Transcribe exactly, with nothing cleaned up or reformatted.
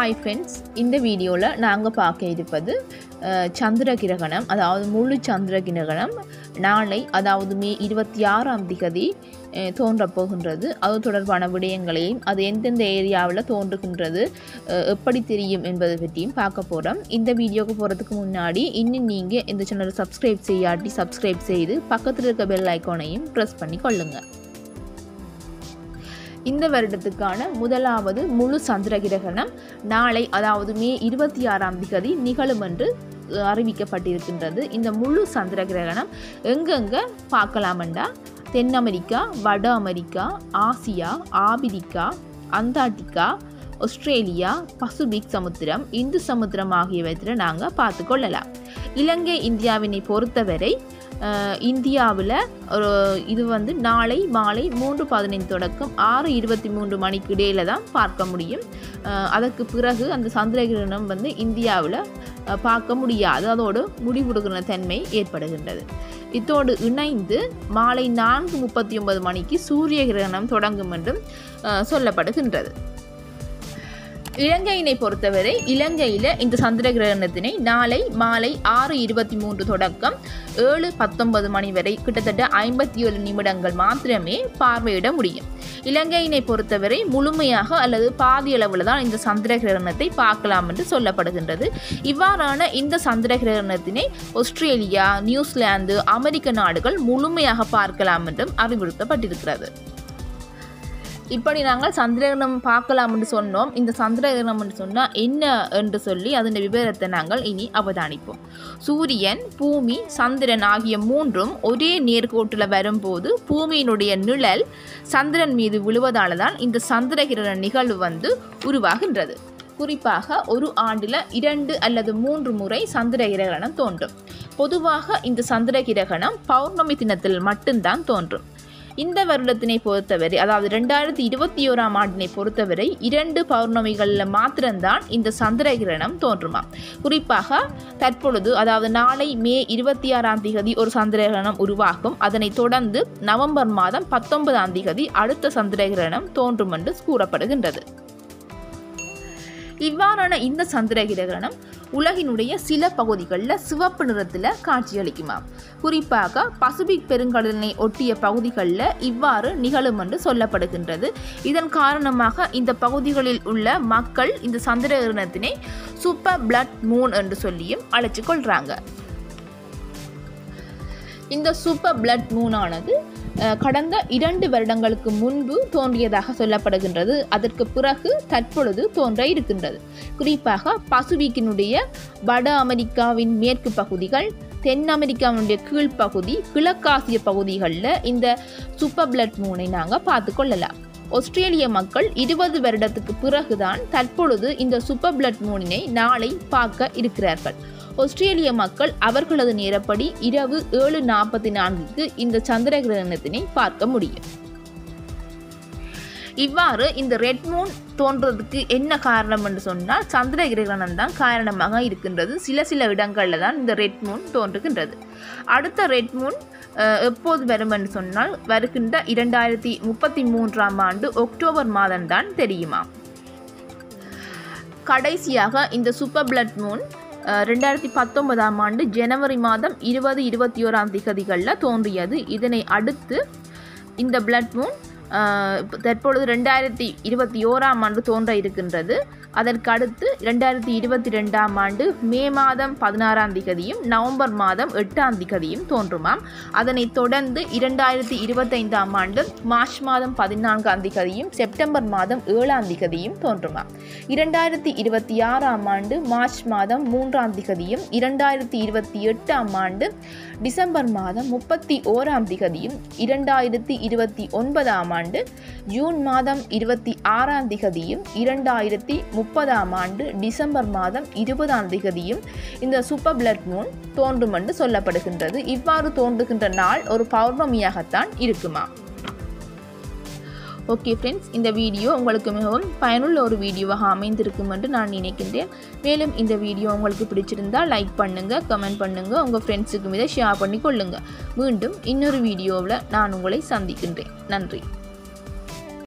Hi friends, இந்த வீடியோல நாங்க பார்க்க இருப்பது சந்திர கிரகணம், அதாவது முழு சந்திர கிரகணம் நாளை, அதாவது மே இருபத்தி ஆறாம் தேதி தோன்ற போகின்றது. அது தொடர்பான விடயங்களையும் அது எந்தெந்த ஏரியாவில் தோன்றுகின்றது, எப்படி தெரியும் என்பதை பற்றியும் பார்க்க போகிறோம். இந்த வீடியோக்கு போகிறதுக்கு முன்னாடி இன்னும் நீங்கள் இந்த சேனலை சப்ஸ்கிரைப் செய்யாட்டி சப்ஸ்கிரைப் செய்து பக்கத்தில் இருக்க பெல் ஐக்கானையும் ப்ரெஸ் பண்ணி கொள்ளுங்கள். இந்த வருடத்துக்கான முதலாவது முழு சந்திர கிரகணம் நாளை, அதாவது மே இருபத்தி ஆறாம் தேதி நிகழும் என்று அறிவிக்கப்பட்டிருக்கின்றது. இந்த முழு சந்திர கிரகணம் எங்கெங்க பார்க்கலாமெண்டா தென் அமெரிக்கா, வட America, Asia, Africa, Antarctica, Australia, Pacific சமுத்திரம், இந்து சமுத்திரம் ஆகியவற்றில் நாங்கள் பார்த்து கொள்ளலாம். இலங்கை இந்தியாவினை பொறுத்தவரை இந்தியாவில் ஒரு இது வந்து நாளை மாலை மூன்று பதினைந்து தொடக்கம் ஆறு இருபத்தி மூன்று மணிக்கு இடையில தான் பார்க்க முடியும். அதற்கு பிறகு அந்த சந்திர கிரகணம் வந்து இந்தியாவில் பார்க்க முடியாது, அதோடு முடிவுடுகிற தன்மை ஏற்படுகின்றது. இதோடு இணைந்து மாலை நான்கு முப்பத்தி ஒன்பது மணிக்கு சூரிய கிரகணம் தொடங்கும் என்றும் சொல்லப்படுகின்றது. இலங்கையினை பொறுத்தவரை இலங்கையில் இந்த சந்திர கிரகணத்தினை நாளை மாலை ஆறு இருபத்தி மூன்று தொடக்கம் ஏழு பத்தொன்பது மணி வரை கிட்டத்தட்ட ஐம்பத்தி ஏழு நிமிடங்கள் மாத்திரமே பார்வையிட முடியும். இலங்கையினை பொறுத்தவரை முழுமையாக அல்லது பாதி அளவில் தான் இந்த சந்திர கிரகணத்தை பார்க்கலாம் என்று சொல்லப்படுகின்றது. இவ்வாறான இந்த சந்திர கிரகணத்தினை ஆஸ்திரேலியா, நியூசிலாந்து, அமெரிக்க நாடுகள் முழுமையாக பார்க்கலாம் என்றும் அறிவுறுத்தப்பட்டிருக்கிறது. இப்படி நாங்கள் சந்திரகிரகணம் பார்க்கலாம் என்று சொன்னோம். இந்த சந்திரகிரகணம் என்று சொன்னால் என்ன என்று சொல்லி அதன் விவரத்தை நாங்கள் இனி அவதானிப்போம். சூரியன், பூமி, சந்திரன் ஆகிய மூன்றும் ஒரே நேர்கோட்டில் வரும்போது பூமியினுடைய நிழல் சந்திரன் மீது விழுவதால் தான் இந்த சந்திரகிரகண நிகழ்வு வந்து உருவாகின்றது. குறிப்பாக ஒரு ஆண்டில் இரண்டு அல்லது மூன்று முறை சந்திர கிரகணம் தோன்றும். பொதுவாக இந்த சந்திர கிரகணம் பௌர்ணமி தினத்தில் மட்டும்தான் தோன்றும். இந்த வருடத்தினை பொறுத்தவரை, அதாவது ரெண்டாயிரத்தி இருபத்தி ஓராம் ஆண்டினை பொறுத்தவரை இரண்டு பௌர்ணமிகளில் மாத்திரம்தான் இந்த சந்திர கிரகணம் தோன்றுமா. குறிப்பாக தற்பொழுது, அதாவது நாளை மே இருபத்தி ஆறாம் தேதி ஒரு சந்திர கிரகணம் உருவாகும். அதனைத் தொடர்ந்து நவம்பர் மாதம் பத்தொன்பதாம் தேதி அடுத்த சந்திர கிரகணம் தோன்றும் என்று கூறப்படுகின்றது. இவ்வாறான இந்த சந்திர கிரகணம் உலகினுடைய சில பகுதிகளில் சிவப்பு நிறத்தில் காட்சியளிக்குமா. குறிப்பாக பசிபிக் பெருங்கடலினை ஒட்டிய பகுதிகளில் இவ்வாறு நிகழும் என்று சொல்லப்படுகின்றது. இதன் காரணமாக இந்த பகுதிகளில் உள்ள மக்கள் இந்த சந்திர கிரகணத்தினை சூப்பர் பிளட் மூன் என்று சொல்லியும் அழைச்சு கொள்றாங்க. இந்த சூப்பர் பிளட் மூனானது கடந்த இரண்டு வருடங்களுக்கு முன்பு தோன்றியதாக சொல்லப்படுகின்றது. அதற்கு பிறகு தற்பொழுது தோன்ற இருக்கின்றது. குறிப்பாக பசிபிக்கினுடைய வட அமெரிக்காவின் மேற்கு பகுதிகள், தென் அமெரிக்காவினுடைய கீழ்ப்பகுதி, கிழக்காசிய பகுதிகளில் இந்த சூப்பர் பிளட் மூனை நாங்கள் பார்த்து கொள்ளலாம். ஆஸ்திரேலிய மக்கள் இருபது வருடத்துக்கு பிறகுதான் தற்பொழுது இந்த சூப்பர் பிளட் மூனினை நாளை பார்க்க இருக்கிறார்கள். ஆஸ்திரேலிய மக்கள் அவர்களது நேரப்படி இரவு ஏழு நாற்பத்தி நான்குக்கு இந்த சந்திர கிரகணத்தினை பார்க்க முடியும். இவ்வாறு இந்த ரெட் மூன் தோன்றதுக்கு என்ன காரணம் என்று சொன்னால் சந்திர கிரகணம் தான் காரணமாக இருக்கின்றது. சில சில இடங்களில் தான் இந்த ரெட் மூன் தோன்றுகின்றது. அடுத்த ரெட் மூன் எப்போது வரும் என்று சொன்னால் வருகின்ற இரண்டாயிரத்தி முப்பத்தி மூன்றாம் ஆண்டு அக்டோபர் மாதம்தான் தெரியுமா. கடைசியாக இந்த சூப்பர் பிளட் மூன் ரெண்டாயிரத்தி பத்தொன்பதாம் ஆண்டு ஜனவரி மாதம் இருபது இருபத்தி ஓராம் திகதிகளில் தோன்றியது. இதனை அடுத்து இந்த பிளட் மூன் தற்பொழுது ரெண்டாயிரத்தி இருபத்தி ஓராம் ஆண்டு தோன்ற இருக்கின்றது. அதற்கு அடுத்து ரெண்டாயிரத்தி இருபத்தி ரெண்டாம் ஆண்டு மே மாதம் பதினாறாம் திகதியும் நவம்பர் மாதம் எட்டாம் திகதியும் தோன்றுமாம். அதனைத் தொடர்ந்து இரண்டாயிரத்தி இருபத்தைந்தாம் ஆண்டு மார்ச் மாதம் பதினான்காம் திகதியும் செப்டம்பர் மாதம் ஏழாம் திகதியும் தோன்றுமாம். இரண்டாயிரத்தி இருபத்தி ஆறாம் ஆண்டு மார்ச் மாதம் மூன்றாம் திகதியும் இரண்டாயிரத்தி இருபத்தி எட்டாம் ஆண்டு டிசம்பர் மாதம் முப்பத்தி ஓராம் திகதியும் இரண்டாயிரத்தி இருபத்தி ஒன்பதாம் ஆண்டு ஜூன் மாதம் இருபத்தி ஆறாம் திகதியும் இரண்டாயிரத்தி முப்பதாம் ஆண்டு டிசம்பர் மாதம் இருபதாம் திகதியும் இந்த சூப்பர் பிளட் மூன் தோன்றும் என்று சொல்லப்படுகின்றது. இவ்வாறு தோன்றுகின்ற நாள் ஒரு பௌர்ணமியாகத்தான் இருக்குமா. ஓகே ஃப்ரெண்ட்ஸ், இந்த வீடியோ உங்களுக்கு மிகவும் பயனுள்ள ஒரு வீடியோவாக அமைந்திருக்கும் என்று நான் நினைக்கின்றேன். மேலும் இந்த வீடியோ உங்களுக்கு பிடிச்சிருந்தால் லைக் பண்ணுங்கள், கமெண்ட் பண்ணுங்கள், உங்கள் ஃப்ரெண்ட்ஸுக்கும் இதை ஷேர் பண்ணி கொள்ளுங்கள். மீண்டும் இன்னொரு வீடியோவில் நான் உங்களை சந்திக்கின்றேன். நன்றி.